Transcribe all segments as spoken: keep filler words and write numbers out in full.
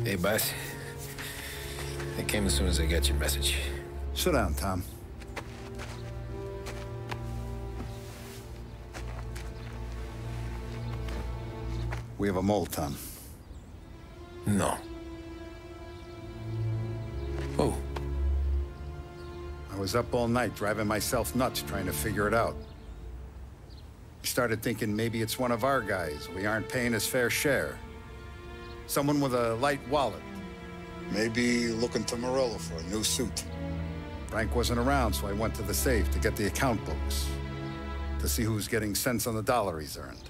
Hey, boss. I came as soon as I got your message. Sit down, Tom. We have a mole, Tom. No. Oh. I was up all night driving myself nuts trying to figure it out. I started thinking maybe it's one of our guys. We aren't paying his fair share. Someone with a light wallet. Maybe looking to Morello for a new suit. Frank wasn't around, so I went to the safe to get the account books. To see who's getting cents on the dollar he's earned.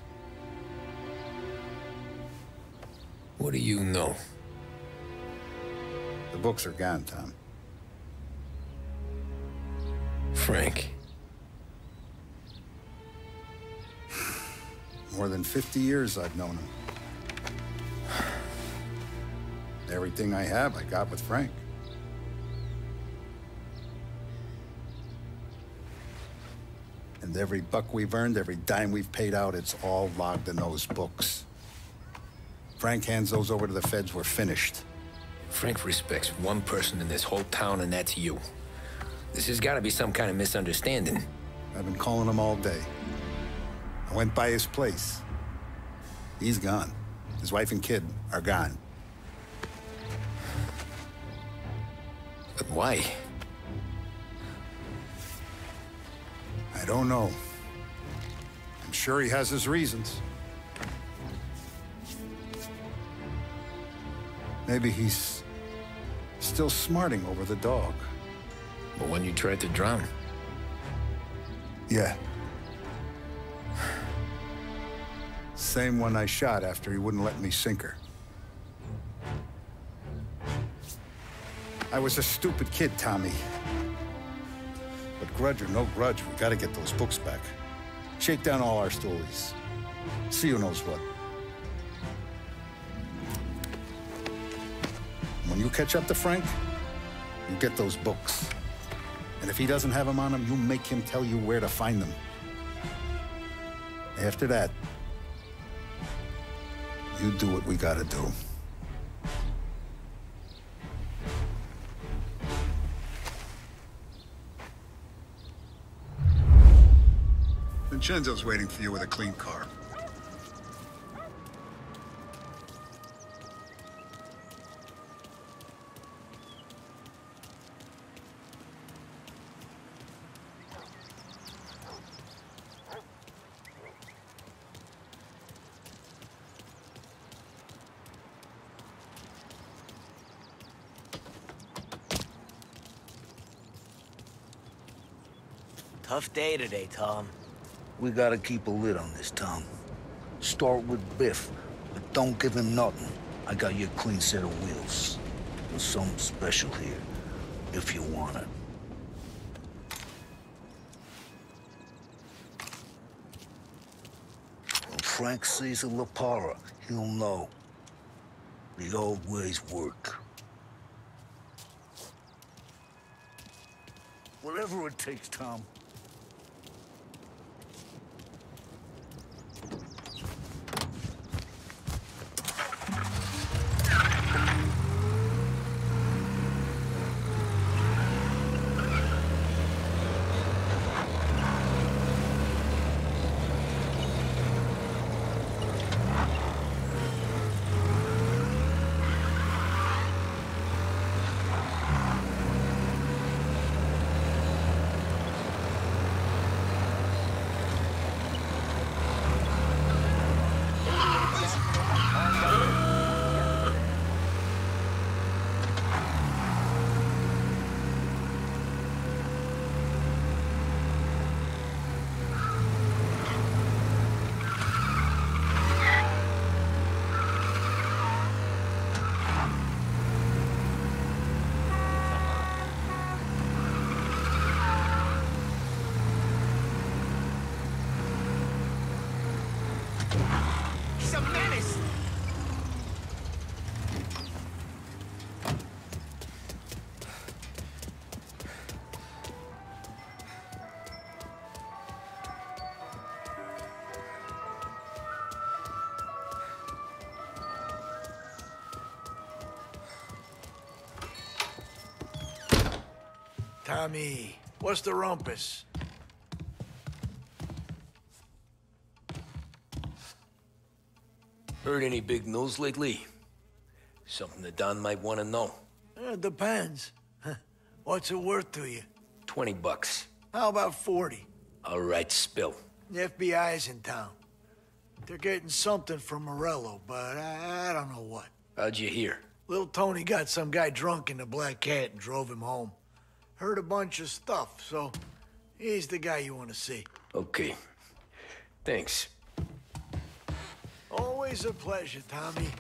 What do you know? The books are gone, Tom. Frank. More than fifty years I've known him. Everything I have, I got with Frank. And every buck we've earned, every dime we've paid out, it's all logged in those books. Frank hands those over to the feds, we're finished. Frank respects one person in this whole town, and that's you. This has got to be some kind of misunderstanding. I've been calling him all day. I went by his place. He's gone. His wife and kid are gone. But why? I don't know. I'm sure he has his reasons. Maybe he's still smarting over the dog. The one you tried to drown? Yeah. Same one I shot after he wouldn't let me sink her. I was a stupid kid, Tommy. But grudge or no grudge, we gotta get those books back. Shake down all our stories. See who knows what. When you catch up to Frank, you get those books. And if he doesn't have them on him, you make him tell you where to find them. After that, you do what we gotta do. Vincenzo's waiting for you with a clean car. Tough day today, Tom. We gotta keep a lid on this, Tom. Start with Biff, but don't give him nothing. I got you a clean set of wheels. There's something special here, if you want it. When Frank sees a Lapara, he'll know. The old ways work. Whatever it takes, Tom. Tommy, what's the rumpus? Heard any big news lately? Something that Don might want to know. It depends. What's it worth to you? Twenty bucks. How about forty? All right, spill. The F B I's in town. They're getting something from Morello, but I, I don't know what. How'd you hear? Little Tony got some guy drunk in the Black Cat and drove him home. Heard a bunch of stuff, so he's the guy you want to see. Okay. Thanks. Always a pleasure, Tommy.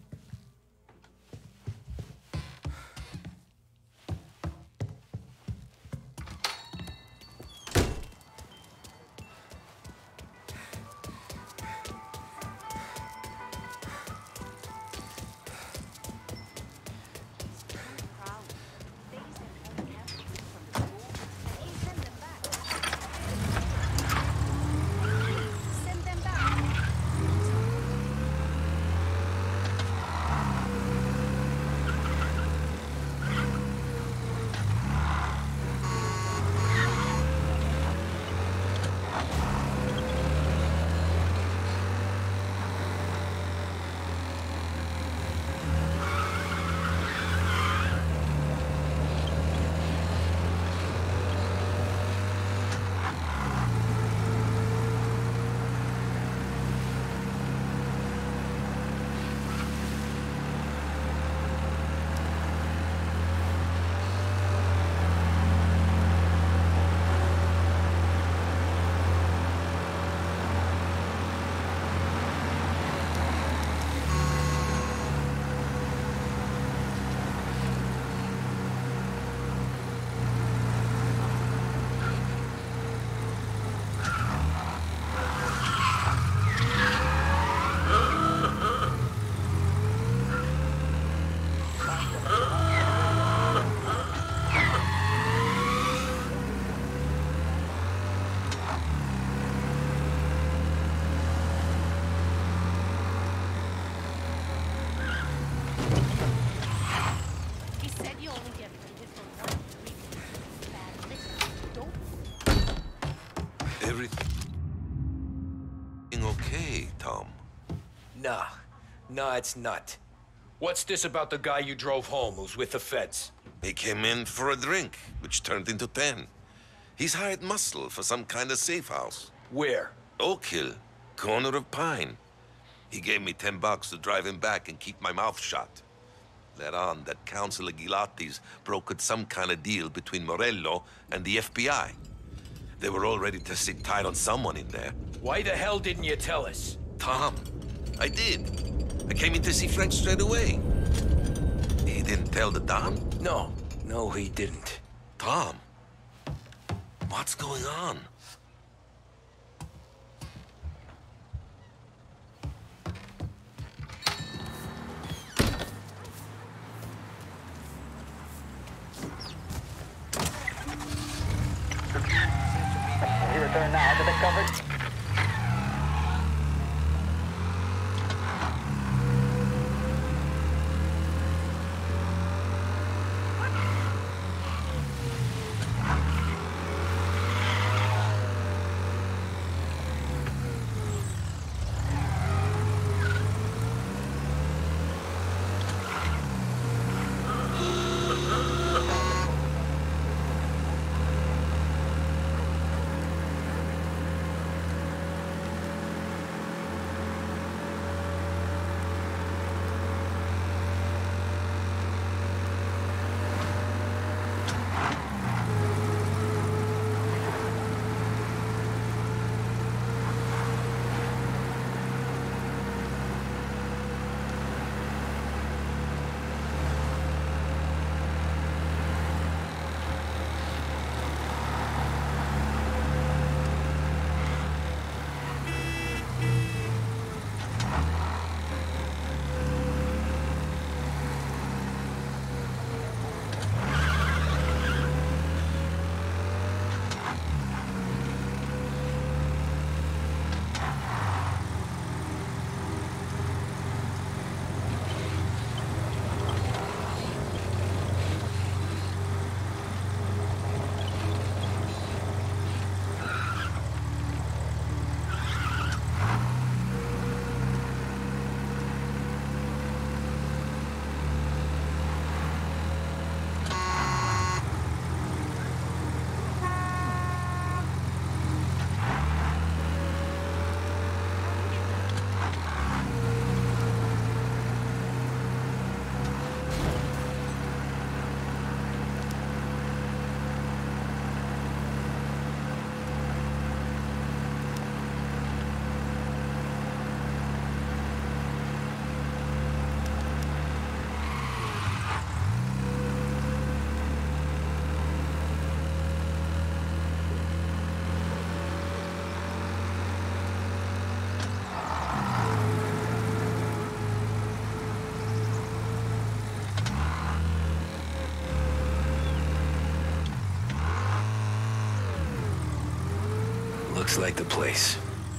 Nah. Nah, it's not. What's this about the guy you drove home who's with the feds? He came in for a drink, which turned into ten. He's hired muscle for some kind of safe house. Where? Oak Hill, corner of Pine. He gave me ten bucks to drive him back and keep my mouth shut. Let on that Councilor Gilatti's brokered some kind of deal between Morello and the F B I. They were all ready to sit tight on someone in there. Why the hell didn't you tell us? Tom, I did. I came in to see Frank straight away. He didn't tell the Don? No, no, he didn't. Tom, what's going on? We return now to the coverage. Looks like the place.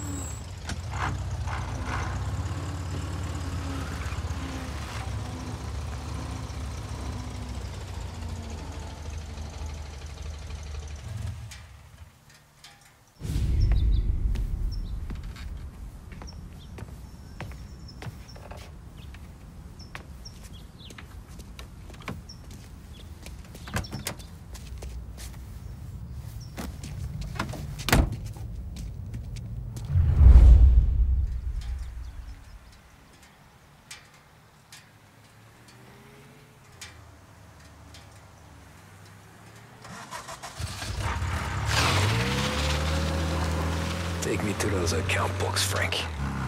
Take me to those account books, Frank.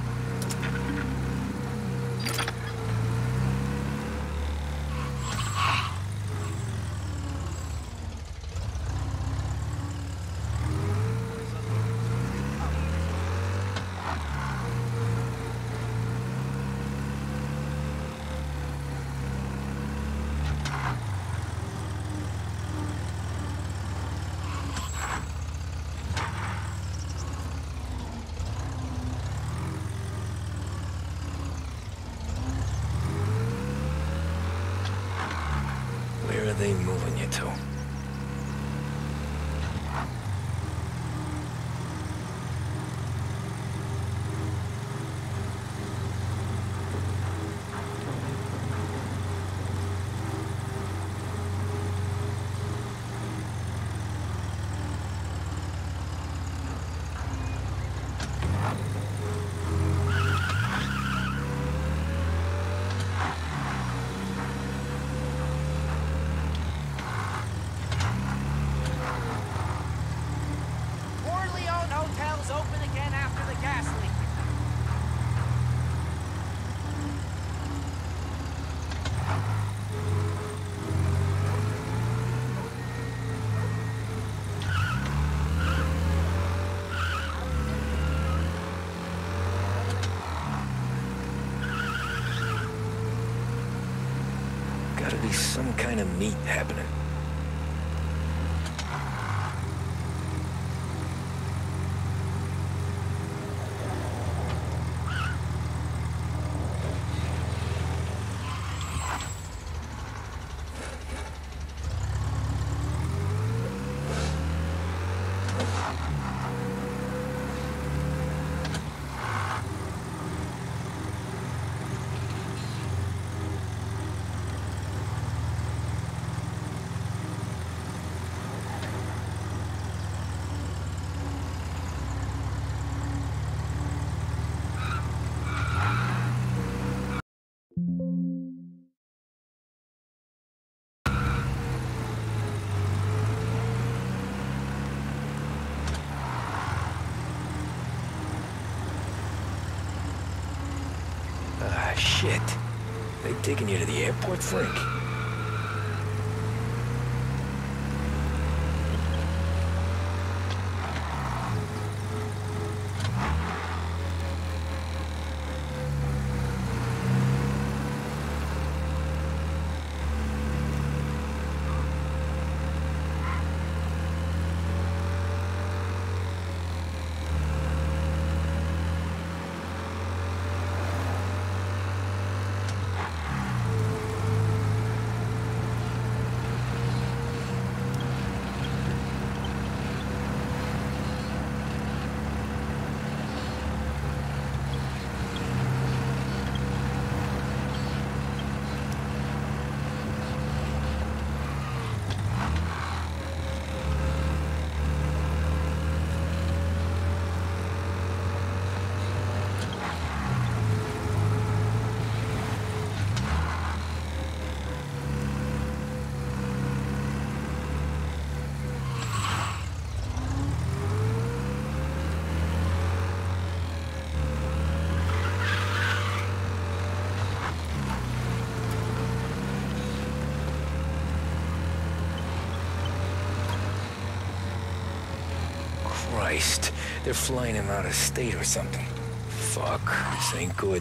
Where are they moving you to? Open again after the gas leak. Gotta be some kind of meat happening. Ah, shit. They taking you to the airport, Frank? Christ, they're flying him out of state or something. Fuck, this ain't good.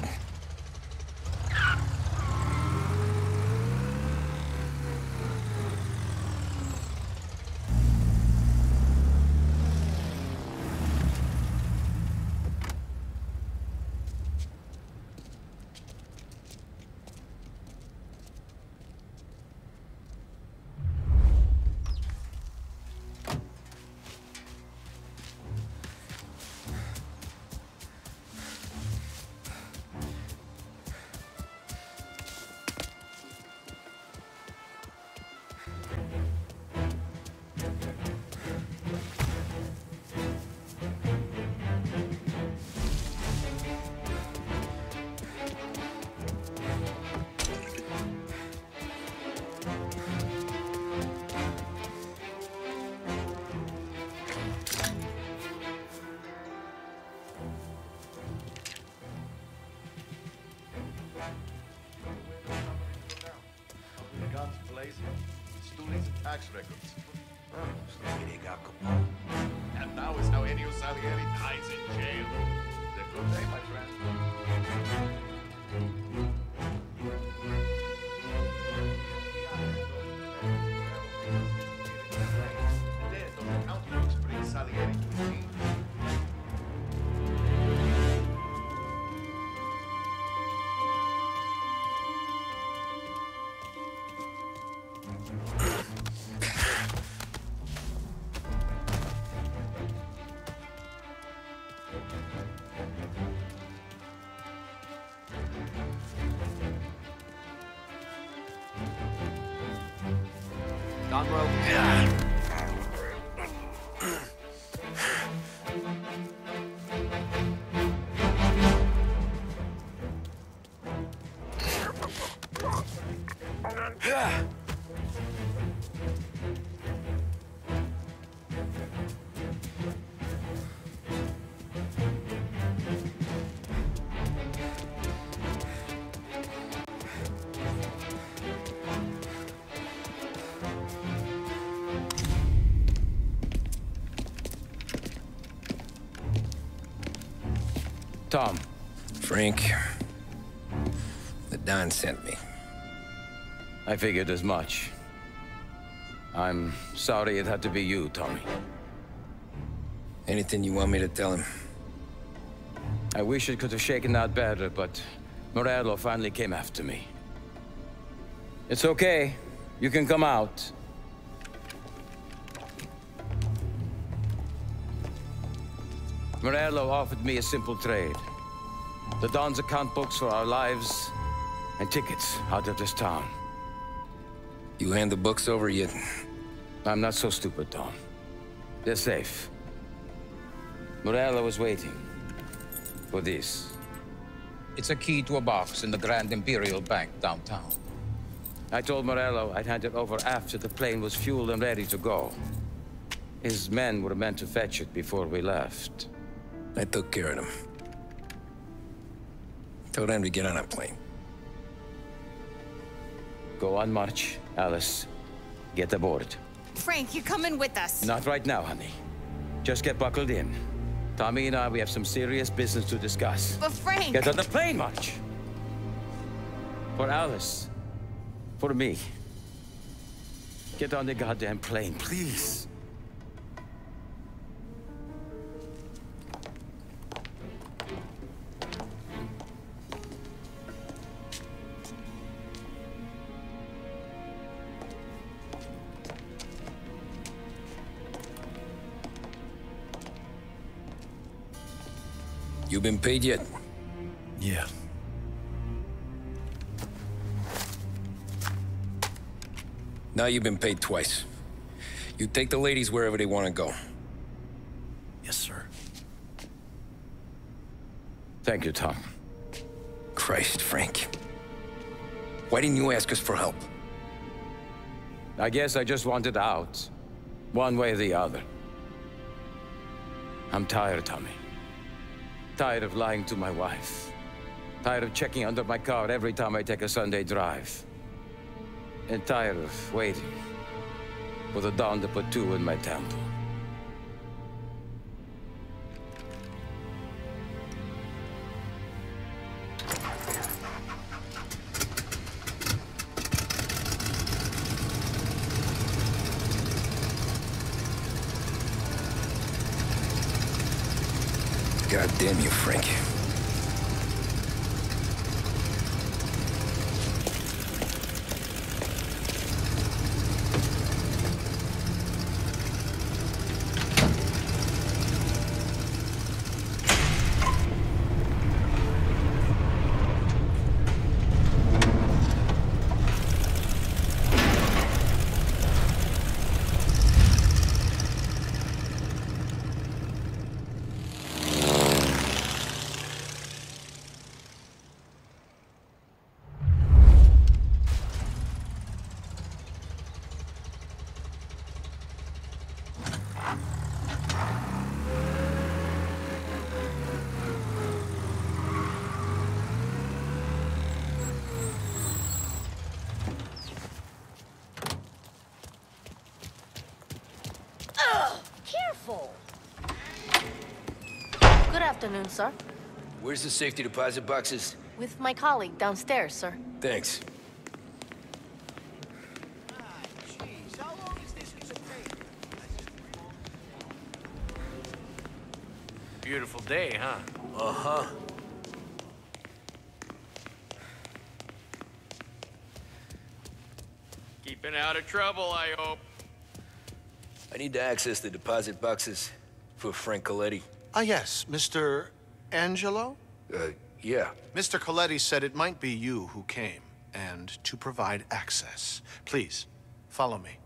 tax records. Oh, so maybe they got Capone. And now is how Ennio Salieri dies in jail. It's a good day, my friend. Dead on the county books bring Salieri to his knees. Don Rope. Tom. Frank, the Don sent me. I figured as much. I'm sorry it had to be you, Tommy. Anything you want me to tell him? I wish it could have shaken out better, but Morello finally came after me. It's okay. You can come out. Morello offered me a simple trade. The Don's account books for our lives and tickets out of this town. You hand the books over yet? I'm not so stupid, Tom. They're safe. Morello was waiting for this. It's a key to a box in the Grand Imperial Bank downtown. I told Morello I'd hand it over after the plane was fueled and ready to go. His men were meant to fetch it before we left. I took care of them. Told them to get on a plane. Go on, March. Alice, get aboard. Frank, you're coming with us. Not right now, honey. Just get buckled in. Tommy and I, we have some serious business to discuss. But Frank... Get on the plane, March! For Alice. For me. Get on the goddamn plane, please. You been paid yet? Yeah. Now you've been paid twice. You take the ladies wherever they want to go. Yes, sir. Thank you, Tom. Christ, Frank. Why didn't you ask us for help? I guess I just wanted out. One way or the other. I'm tired, Tommy. Tired of lying to my wife. Tired of checking under my car every time I take a Sunday drive. And tired of waiting for the Don to put two in my temple. God damn you, Frank. afternoon, sir. Where's the safety deposit boxes? With my colleague downstairs, sir. Thanks. Beautiful day, huh? Uh-huh. Keeping out of trouble, I hope. I need to access the deposit boxes for Frank Coletti. Ah, yes, Mister Angelo? Uh, yeah. Mister Coletti said it might be you who came, and to provide access. Please, follow me.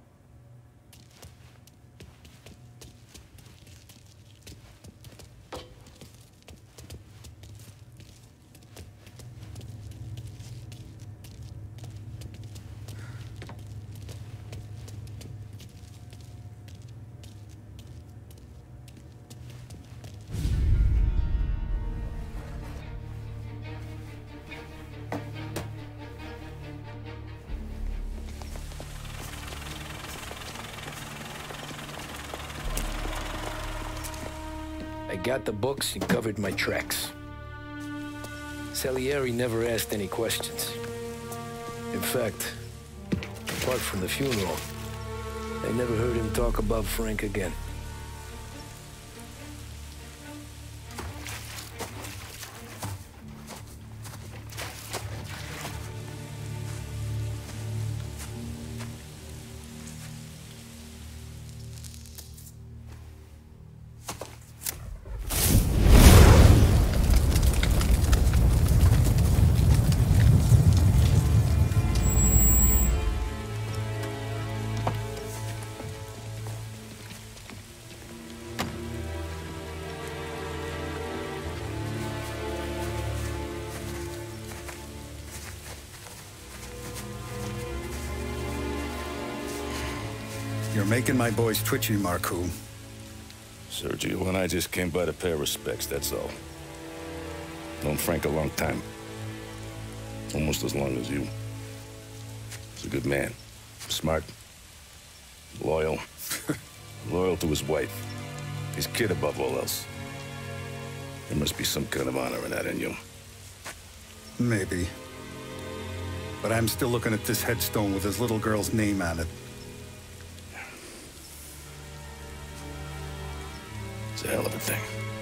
I got the books and covered my tracks. Salieri never asked any questions. In fact, apart from the funeral, I never heard him talk about Frank again. You're making my boys twitchy, Marku. Sergio and I just came by to pay respects, that's all. Known Frank a long time. Almost as long as you. He's a good man. Smart. Loyal. Loyal to his wife. His kid above all else. There must be some kind of honor in that in you. Maybe. But I'm still looking at this headstone with his little girl's name on it. It's a hell of a thing.